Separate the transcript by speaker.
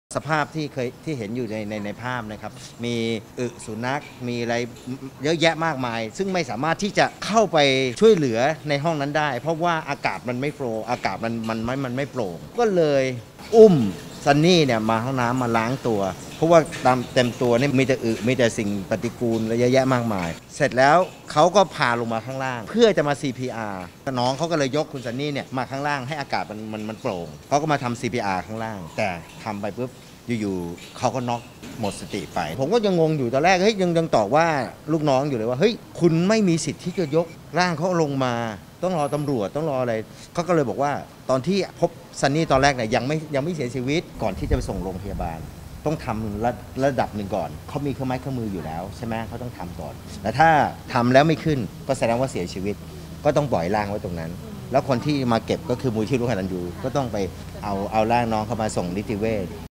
Speaker 1: สภาพที่เห็นอยู่ในภาพนะครับมีสุนัขมีอะไรเยอะแยะมากมายซึ่งไม่สามารถที่จะเข้าไปช่วยเหลือในห้องนั้นได้เพราะว่าอากาศมันไม่โฟล์อากาศมันไม่โปร่งก็เลยอุ้มซันนี่เนี่ยมาห้องน้ำมาล้างตัวเพราะว่าตามเต็มตัวนี่มีแต่มีแต่สิ่งปฏิกูลเยอะแยะมากมายเสร็จแล้วเขาก็พาลงมาข้างล่างเพื่อจะมา CPR น้องเขาก็เลยยกคุณซันนี่เนี่ยมาข้างล่างให้อากาศมันโปร่งเขาก็มาทำ CPR ข้างล่างแต่ทำไปปุ๊บอยู่ๆเขาก็น็อกหมดสติไปผมก็ยังงงอยู่ตอนแรกเฮ้ยยังตอบว่าลูกน้องอยู่เลยว่าเฮ้ยคุณไม่มีสิทธิ์ที่จะยกร่างเขาลงมาต้องรอตำรวจต้องรออะไรเขาก็เลยบอกว่าตอนที่พบซันนี่ตอนแรกเนี่ยยังไม่เสียชีวิตก่อนที่จะไปส่งโรงพยาบาลต้องทำระดับหนึ่งก่อนเขามีเครื่องไม้เครื่องมืออยู่แล้วใช่ไหมเขาต้องทำก่อนแต่ถ้าทำแล้วไม่ขึ้นก็แสดงว่าเสียชีวิตก็ต้องปล่อยร่างไว้ตรงนั้นแล้วคนที่มาเก็บก็คือมูลที่ร่วมกตัญญูก็ต้องไปเอาร่างน้องเข้ามาส่งนิติเวช